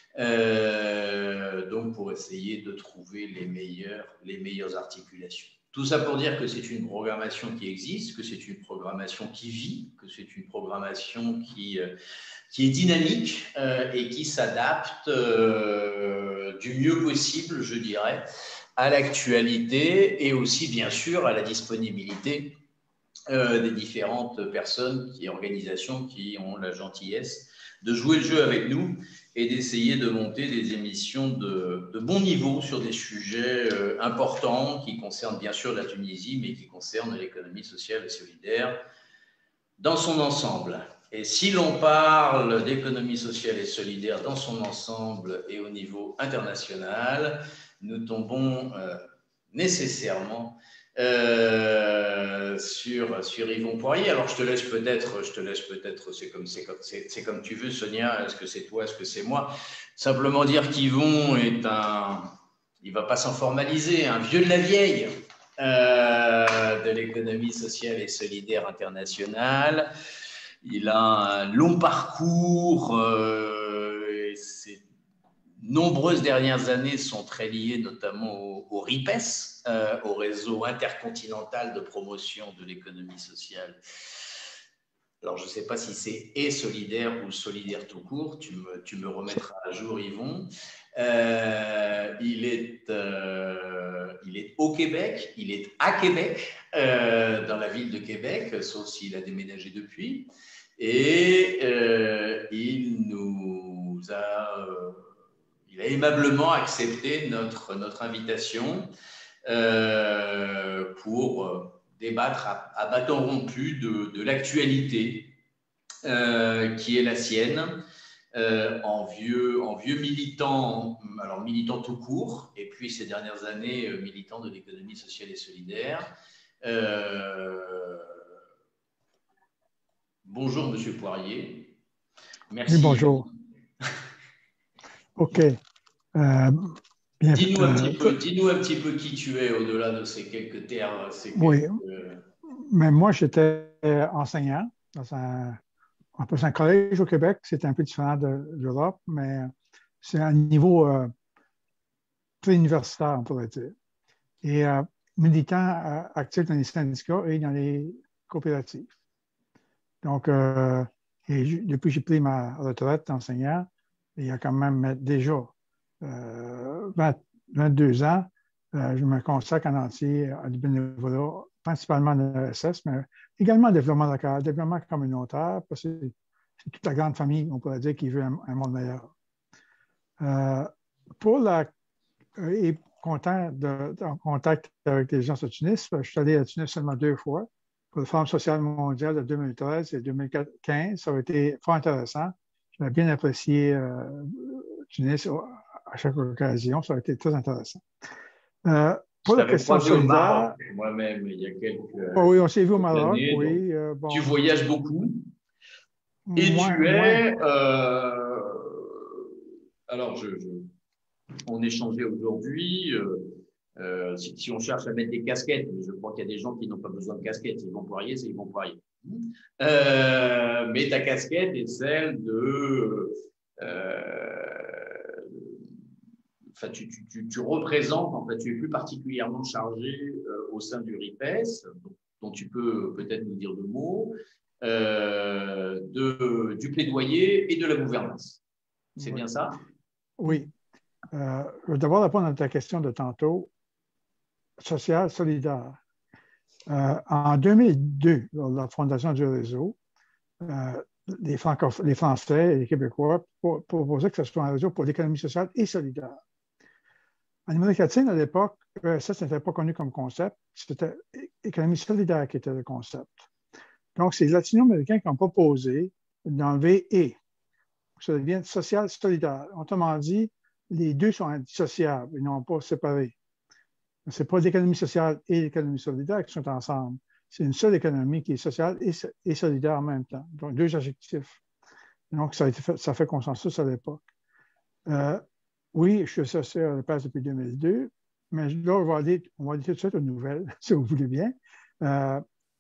Euh, donc pour essayer de trouver les meilleures, les meilleures articulations. Tout ça pour dire que c'est une programmation qui existe, que c'est une programmation qui vit, que c'est une programmation qui, euh, qui est dynamique euh, et qui s'adapte euh, du mieux possible, je dirais, à l'actualité et aussi, bien sûr, à la disponibilité euh, des différentes personnes et organisations qui ont la gentillesse de jouer le jeu avec nous et d'essayer de monter des émissions de, de bon niveau sur des sujets euh, importants qui concernent bien sûr la Tunisie, mais qui concernent l'économie sociale et solidaire dans son ensemble. Et si l'on parle d'économie sociale et solidaire dans son ensemble et au niveau international, nous tombons euh, nécessairement Euh, sur, sur Yvon Poirier. Alors, je te laisse peut-être, je te laisse peut-être, c'est comme, c'est, comme, c'est, c'est comme tu veux, Sonia, est-ce que c'est toi, est-ce que c'est moi? Simplement dire qu'Yvon est un, il ne va pas s'en formaliser, un vieux de la vieille euh, de l'économie sociale et solidaire internationale. Il a un long parcours, euh, et ses nombreuses dernières années sont très liées notamment au, au R I P E S, euh, au réseau intercontinental de promotion de l'économie sociale. Alors, je ne sais pas si c'est et solidaire ou solidaire tout court, tu me, tu me remettras à jour, Yvon. Euh, il, est, euh, il est au Québec, il est à Québec, euh, dans la ville de Québec, sauf s'il a déménagé depuis. Et euh, il nous a, euh, il a aimablement accepté notre, notre invitation euh, pour débattre à, à bâton rompu de, de l'actualité euh, qui est la sienne. Euh, en, vieux, en vieux militant, alors militant tout court, et puis ces dernières années, euh, militant de l'économie sociale et solidaire. Euh, bonjour, Monsieur Poirier. Merci. Oui, bonjour. OK. Euh, bien, dis-nous, un euh, petit peu, dis-nous un petit peu qui tu es au-delà de ces quelques termes. Ces quelques, oui, euh... mais moi, j'étais enseignant dans un, on peut un collège au Québec. C'est un peu différent de l'Europe, mais c'est un niveau euh, très universitaire, on pourrait dire. Et euh, militant euh, actif dans les syndicats et dans les coopératives. Donc, euh, et depuis que j'ai pris ma retraite d'enseignant, il y a quand même déjà euh, vingt, vingt-deux ans, euh, je me consacre en entier à du bénévolat, principalement en E S S, mais également au développement local, développement communautaire, parce que c'est toute la grande famille, on pourrait dire, qui veut un, un monde meilleur. Euh, pour la... Et content d'être en contact avec les gens de Tunis, je suis allé à Tunis seulement deux fois. Pour le Forum social mondial de deux mille treize et deux mille quinze, ça a été fort intéressant. J'ai bien apprécié euh, Tunis à chaque occasion. Ça a été très intéressant. Euh, pour Je la t'avais question croisé au solidaire. Maroc, moi-même, il y a quelques, Oh oui, on s'est vu au quelques Maroc, années. oui. Donc, euh, bon, tu voyages beaucoup et moins, tu moins. es. euh, alors, je, je- on échangeait aujourd'hui. euh, euh, si, si on cherche à mettre des casquettes, mais je crois qu'il y a des gens qui n'ont pas besoin de casquettes. Ils vont poirier, c'est ils vont poirier. Euh, mais ta casquette est celle de. Euh, enfin, tu, tu, tu, tu représentes, en fait, tu es plus particulièrement chargé euh, au sein du R I P E S, dont, dont tu peux peut-être nous dire deux mots, euh, de, du plaidoyer et de la gouvernance. C'est Oui. bien ça? Oui. Euh, je vais d'abord répondre à ta question de tantôt. Social solidaire. Euh, en deux mille deux, lors de la fondation du réseau, euh, les, les Français et les Québécois proposaient que ce soit un réseau pour l'économie sociale et solidaire. En Amérique latine, à l'époque, E S S n'était pas connu comme concept, c'était économie solidaire qui était le concept. Donc, c'est les latino-américains qui ont proposé d'enlever « et ». Ça devient social solidaire. Autrement dit, les deux sont indissociables, ils n'ont pas séparés. Ce n'est pas l'économie sociale et l'économie solidaire qui sont ensemble. C'est une seule économie qui est sociale et, et solidaire en même temps. Donc, deux adjectifs. Donc, ça, a été fait, ça fait consensus à l'époque. Euh, oui, je suis associé à l'E P E S depuis deux mille deux, mais là, on va aller, on va aller tout de suite aux nouvelles, si vous voulez bien. Euh,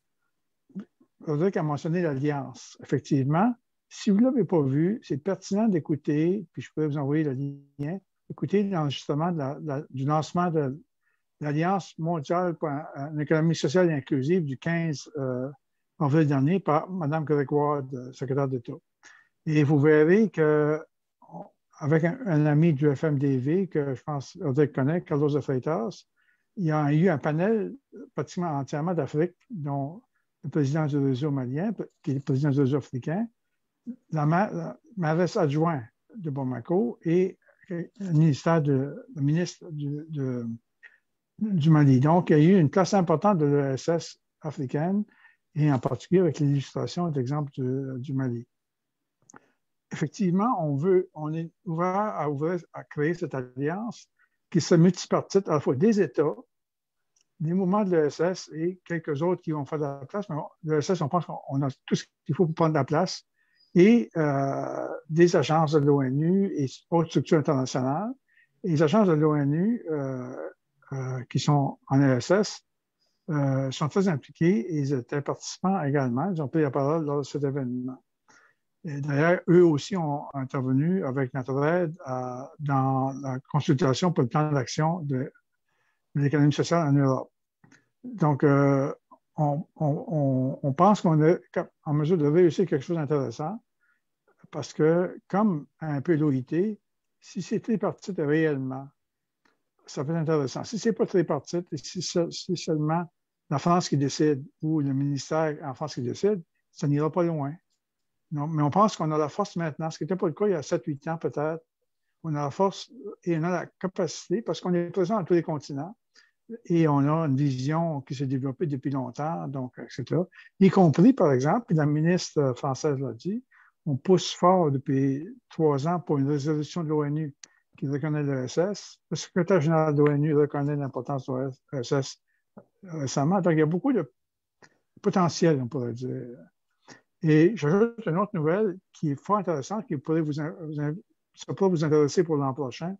Rodrigue a mentionné l'Alliance. Effectivement, si vous ne l'avez pas vu, c'est pertinent d'écouter, puis je pourrais vous envoyer le lien, écouter l'enregistrement de la, la, du lancement de l'Alliance mondiale pour une économie sociale et inclusive du quinze euh, avril dernier par Mme Grégoire, secrétaire d'État. Et vous verrez que avec un, un ami du F M D V que je pense Rodrigue connaît, Carlos de Freitas, il y a eu un panel pratiquement entièrement d'Afrique, dont le président du réseau malien, qui est le président du réseau africain, la, la mairesse adjointe de Bamako et le ministère de, le ministre du, de, du Mali. Donc, il y a eu une place importante de l'E S S africaine et en particulier avec l'illustration d'exemple du, du Mali. Effectivement, on veut, on est ouvert à, ouvrir, à créer cette alliance qui se multipartite à la fois des États, des mouvements de l'E S S et quelques autres qui vont faire de la place. Mais l'E S S, on pense qu'on a tout ce qu'il faut pour prendre de la place et euh, des agences de l'ONU et autres structures internationales. Et les agences de l'ONU euh, euh, qui sont en E S S euh, sont très impliquées et ils étaient participants également. Ils ont pris la parole lors de cet événement. D'ailleurs, eux aussi ont intervenu avec notre aide à, dans la consultation pour le plan d'action de, de l'économie sociale en Europe. Donc, euh, on, on, on pense qu'on est en mesure de réussir quelque chose d'intéressant parce que, comme un peu l'O I T, si c'est tripartite réellement, ça peut être intéressant. Si ce n'est pas tripartite et si c'est seulement la France qui décide ou le ministère en France qui décide, ça n'ira pas loin. Non, mais on pense qu'on a la force maintenant, ce qui n'était pas le cas il y a sept huit ans peut-être. On a la force et on a la capacité parce qu'on est présent dans tous les continents et on a une vision qui s'est développée depuis longtemps, donc, et cetera. Y compris, par exemple, puis la ministre française l'a dit, on pousse fort depuis trois ans pour une résolution de l'ONU qui reconnaît l'E S S. Le secrétaire général de l'ONU reconnaît l'importance de l'E S S récemment. Donc, il y a beaucoup de potentiel, on pourrait dire. Et j'ajoute une autre nouvelle qui est fort intéressante, qui pourrait vous, vous, ça pourrait vous intéresser pour l'an prochain.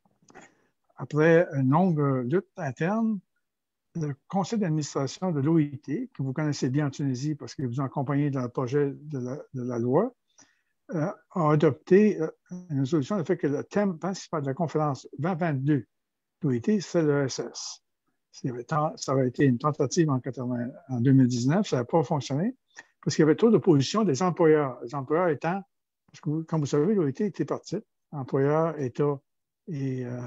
Après une longue lutte interne, le conseil d'administration de l'O I T, que vous connaissez bien en Tunisie parce que vous accompagnez dans le projet de la, de la loi, euh, a adopté une résolution de fait que le thème principal de la conférence vingt vingt-deux de l'O I T, c'est l'E S S. Ça avait été une tentative en, en deux mille dix-neuf, ça n'a pas fonctionné. Parce qu'il y avait trop d'opposition des employeurs. Les employeurs étant, parce que comme vous savez, l'O I T était partie, employeurs, État et, euh,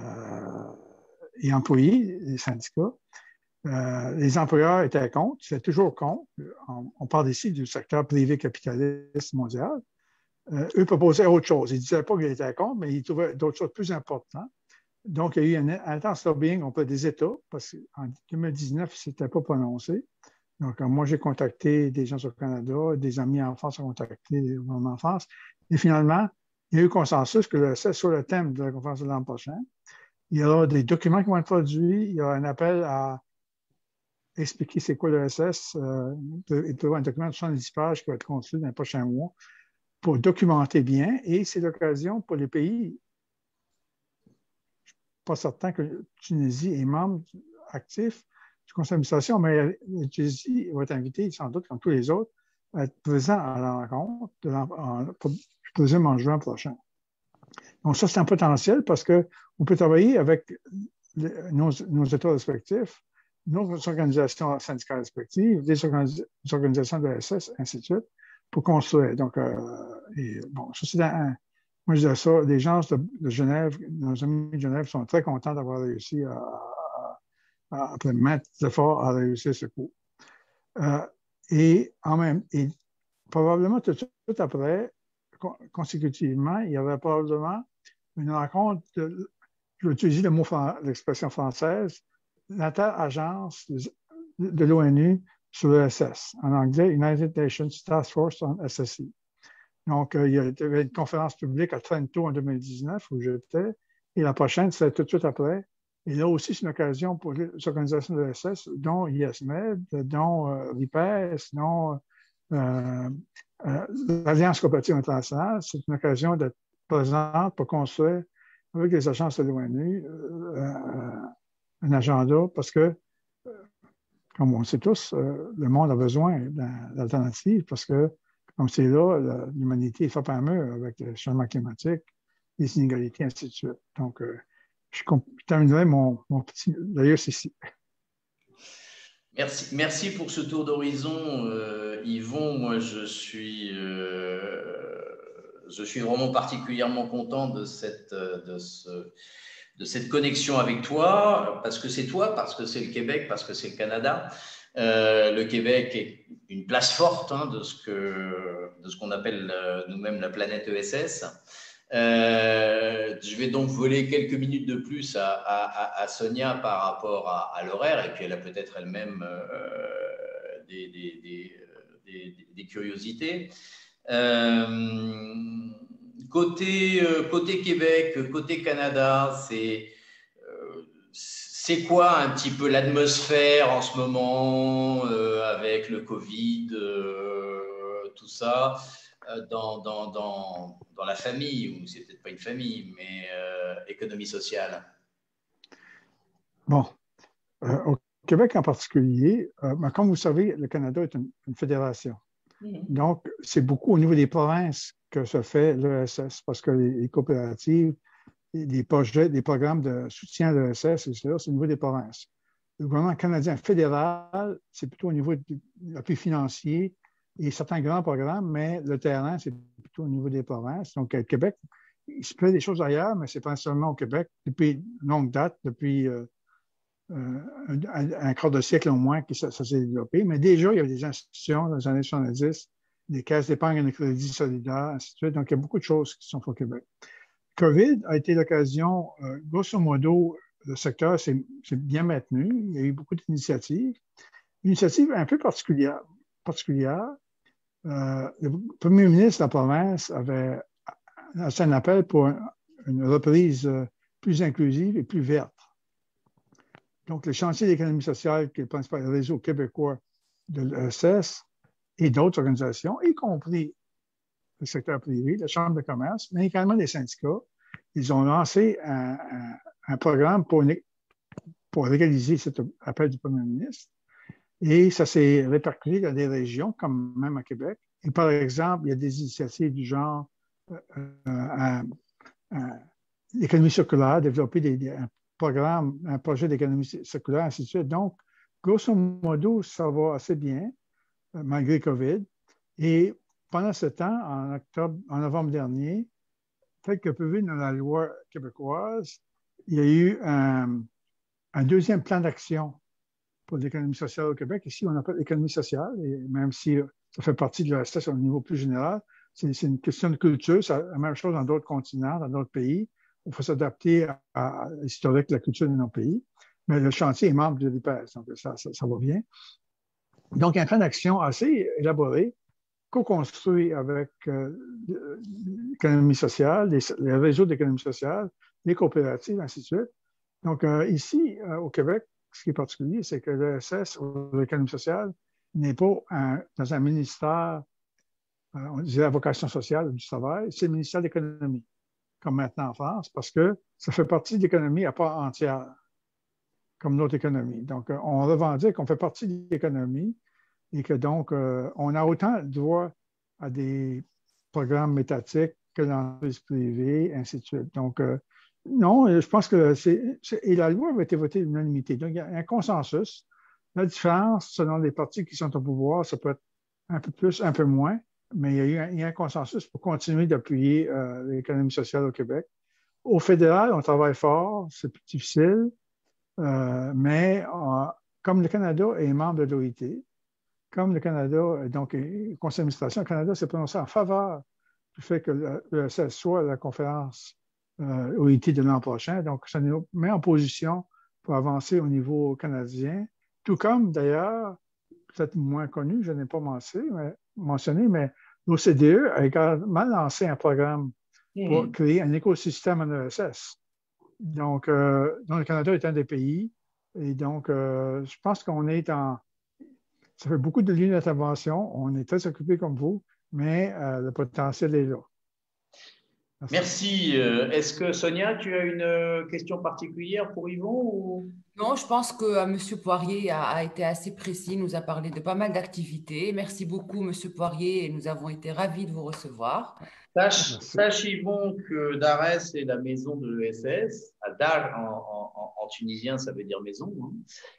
et employés, les syndicats. Euh, les employeurs étaient contre, c'était toujours contre. On, on parle ici du secteur privé capitaliste mondial. Euh, eux proposaient autre chose. Ils ne disaient pas qu'ils étaient contre, mais ils trouvaient d'autres choses plus importantes. Donc, il y a eu un intense lobbying auprès des États, parce qu'en deux mille dix-neuf, ce n'était pas prononcé. Donc, moi, j'ai contacté des gens au Canada, des amis en France ont contacté des gouvernements en France. Et finalement, il y a eu consensus que le, c'est sur le thème de la conférence de l'an prochain. Il y aura des documents qui vont être produits. Il y aura un appel à expliquer c'est quoi l'E S S. Euh, il peut y avoir un document de soixante-dix pages qui va être construit dans les prochains mois pour documenter bien. Et c'est l'occasion pour les pays, je ne suis pas certain que la Tunisie est membre actif du conseil d'administration, mais la Tunisie va être invitée, sans doute, comme tous les autres, à être présent à la rencontre, de en, en, pour, deuxième en juin prochain. Donc, ça, c'est un potentiel parce qu'on peut travailler avec les, nos, nos États respectifs, nos organisations syndicales respectives, des, organis des organisations de l'E S S, ainsi de suite, pour construire. Donc, euh, et, bon, ça, c'est un. Moi, je dis ça, les gens de, de Genève, nos amis de Genève sont très contents d'avoir réussi à, à, à, après maintes efforts, à réussir ce coup. Euh, et en même et probablement tout de suite après, consécutivement, il y avait probablement une rencontre, de, je vais utiliser le mot, l'expression française, l'inter-agence de, de l'ONU sur l'E S S. En anglais, United Nations Task Force on S S I. Donc, euh, il y avait une conférence publique à Trento en deux mille dix-neuf où j'étais, et la prochaine, c'est tout de suite après. Et là aussi, c'est une occasion pour les organisations de l'E S S, dont I S M E D, dont euh, l'I P E S, dont euh, euh, l'Alliance coopérative internationale. C'est une occasion d'être présente pour construire avec les agences de l'ONU euh, un agenda parce que, euh, comme on le sait tous, euh, le monde a besoin d'alternatives parce que, comme c'est là, l'humanité est frappe à un mur avec le changement climatique, les inégalités, ainsi de suite. Donc, euh, je, je terminerai mon, mon petit laïus ici. Merci, merci pour ce tour d'horizon, euh, Yvon. Moi, je suis, euh, je suis vraiment particulièrement content de cette, de, ce, de cette connexion avec toi, parce que c'est toi, parce que c'est le Québec, parce que c'est le Canada. Euh, le Québec est une place forte hein, de ce que, de ce qu'on appelle euh, nous-mêmes la planète E S S. Euh, je vais donc voler quelques minutes de plus à, à, à Sonia par rapport à, à l'horaire, et puis elle a peut-être elle-même euh, des, des, des, des, des curiosités. Euh, côté, côté Québec, côté Canada, c'est euh, c'est quoi un petit peu l'atmosphère en ce moment euh, avec le Covid, euh, tout ça Dans, dans, dans, dans la famille, ou c'est peut-être pas une famille, mais euh, économie sociale? Bon, euh, au Québec en particulier, euh, ben, comme vous savez, le Canada est une, une fédération. Mm-hmm. Donc, c'est beaucoup au niveau des provinces que se fait l'E S S, parce que les, les coopératives, les projets, les programmes de soutien à l'E S S, et cetera, c'est au niveau des provinces. Le gouvernement canadien fédéral, c'est plutôt au niveau de l'appui financier et certains grands programmes, mais le terrain, c'est plutôt au niveau des provinces. Donc, au Québec, il se fait des choses ailleurs, mais c'est pas seulement au Québec. Depuis longue date, depuis euh, euh, un, un quart de siècle au moins, que ça, ça s'est développé. Mais déjà, il y avait des institutions dans les années soixante-dix, des caisses d'épargne et de crédit solidaire, ainsi de suite. Donc, il y a beaucoup de choses qui sont faites au Québec. COVID a été l'occasion, euh, grosso modo, le secteur s'est bien maintenu. Il y a eu beaucoup d'initiatives. Une initiative un peu particulière. particulière. Euh, le premier ministre de la province avait lancé un appel pour un, une reprise euh, plus inclusive et plus verte. Donc, le chantier d'économie sociale, qui est le principal réseau québécois de l'E S S et d'autres organisations, y compris le secteur privé, la Chambre de commerce, mais également les syndicats, ils ont lancé un, un, un programme pour, pour réaliser cet appel du premier ministre. Et ça s'est répercuté dans des régions, comme même à Québec. Et par exemple, il y a des initiatives du genre euh, l'économie circulaire, développer des, des, un programme, un projet d'économie circulaire, ainsi de suite. Donc, grosso modo, ça va assez bien, euh, malgré COVID. Et pendant ce temps, en octobre, en novembre dernier, tel que prévu dans la loi québécoise, il y a eu un, un deuxième plan d'action pour l'économie sociale au Québec. Ici, on appelle l'économie sociale, et même si ça fait partie de l'E S S au niveau plus général, c'est une question de culture. C'est la même chose dans d'autres continents, dans d'autres pays. Il faut s'adapter à, à l'historique de la culture de nos pays. Mais le chantier est membre de l'I P E S, donc ça, ça, ça va bien. Donc, un plan d'action assez élaboré, co-construit avec euh, l'économie sociale, les, les réseaux d'économie sociale, les coopératives, ainsi de suite, Donc, euh, ici, euh, au Québec, ce qui est particulier, c'est que l'E S S, ou l'économie sociale, n'est pas un- dans un ministère, euh, on disait la vocation sociale du travail, c'est le ministère de l'économie, comme maintenant en France, parce que ça fait partie de l'économie à part entière, comme notre économie. Donc, euh, on revendique qu'on fait partie de l'économie et que donc, euh, on a autant droit à des programmes métatiques que l'entreprise privée, ainsi de suite. Donc, euh, non, je pense que c'est. Et la loi avait été votée à l'unanimité. Donc, il y a un consensus. La différence, selon les partis qui sont au pouvoir, ça peut être un peu plus, un peu moins, mais il y a eu un, il y a un consensus pour continuer d'appuyer euh, l'économie sociale au Québec. Au fédéral, on travaille fort, c'est plus difficile, euh, mais euh, comme le Canada est membre de l'O I T, comme le Canada, donc, le conseil d'administration, le Canada s'est prononcé en faveur du fait que l'E S S soit la conférence euh, O I T de l'an prochain. Donc, ça nous met en position pour avancer au niveau canadien. Tout comme, d'ailleurs, peut-être moins connu, je n'ai pas mentionné, mais, mentionné, mais l'O C D E a également lancé un programme pour Mmh. créer un écosystème en E S S. Donc, euh, donc, le Canada est un des pays. Et donc, euh, je pense qu'on est en... Ça fait beaucoup de lignes d'intervention. On est très occupé comme vous, mais euh, le potentiel est là. Merci. Merci. Est-ce que Sonia, tu as une question particulière pour Yvon ou... Non, je pense que euh, M. Poirier a, a été assez précis, nous a parlé de pas mal d'activités. Merci beaucoup, M. Poirier, et nous avons été ravis de vous recevoir. Sache, sache Yvon, que Dares est la maison de l'E S S. Dar en, en, en tunisien, ça veut dire maison. Hein.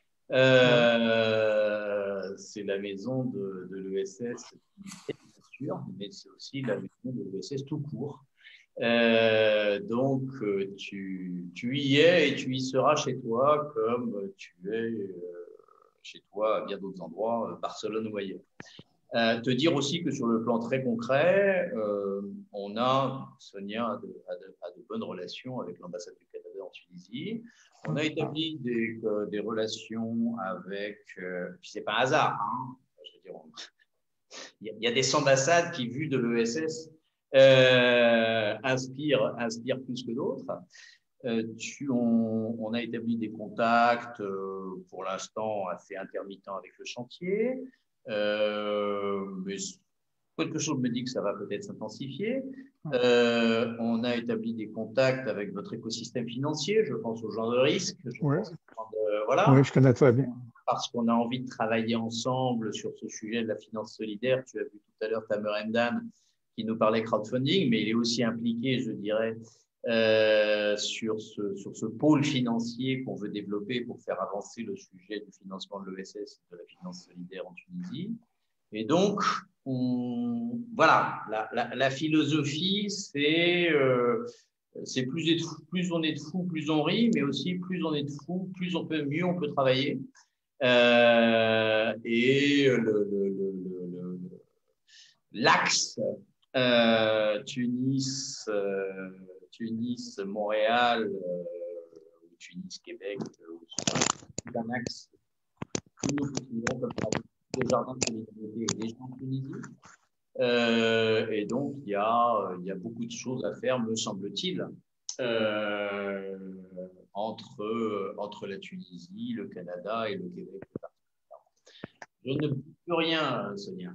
Euh, ouais. C'est la maison de, de l'E S S, bien sûr, mais c'est aussi la maison de l'E S S tout court. Euh, donc, tu, tu y es et tu y seras chez toi comme tu es euh, chez toi à bien d'autres endroits, Barcelone ou ailleurs. Euh, te dire aussi que sur le plan très concret, euh, on a, Sonia a de, a, de, a de bonnes relations avec l'ambassade du Canada en Tunisie. On a établi des, euh, des relations avec, euh, puis c'est pas un hasard, hein, je veux dire, on, il y a des ambassades qui, vues de l'E S S, euh, inspirent, inspirent plus que d'autres. Euh, tu, on, on a établi des contacts, euh, pour l'instant assez intermittents avec le chantier, euh, mais quelque chose me dit que ça va peut-être s'intensifier. Euh, on a établi des contacts avec votre écosystème financier, je pense aux gens de risque. Je oui. pense de, voilà. Oui, je connais très bien. Parce qu'on a envie de travailler ensemble sur ce sujet de la finance solidaire. Tu as vu tout à l'heure Tamer Emdan qui nous parlait crowdfunding, mais il est aussi impliqué, je dirais, euh, sur, ce, sur ce pôle financier qu'on veut développer pour faire avancer le sujet du financement de l'E S S et de la finance solidaire en Tunisie. Et donc, on, voilà, la, la, la philosophie, c'est euh, c'est plus, plus on est de fous, plus on rit, mais aussi plus on est de fous, plus on peut, mieux on peut travailler. Euh, et le, le, le, le, l'axe euh, Tunis, euh, Tunis, Montréal, euh, Tunis, Québec, c'est un axe que nous considérons comme des jardins de solidarité et des gens de Tunisie. Euh, et donc, il y a, il y a beaucoup de choses à faire, me semble-t-il, euh, entre, entre la Tunisie, le Canada et le Québec. Je ne peux rien, Sonia.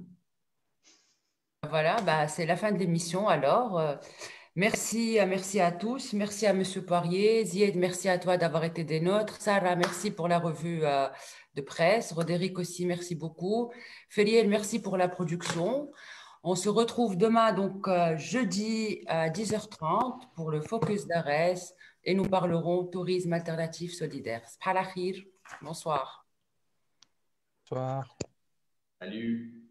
Voilà, bah, c'est la fin de l'émission alors. Euh, merci, merci à tous. Merci à M. Poirier. Zied, merci à toi d'avoir été des nôtres. Sarah, merci pour la revue euh, de presse. Roderick aussi, merci beaucoup. Feliel, merci pour la production. On se retrouve demain, donc euh, jeudi à dix heures trente pour le Focus d'Ares et nous parlerons tourisme alternatif solidaire. Bonsoir. Bonsoir. Salut.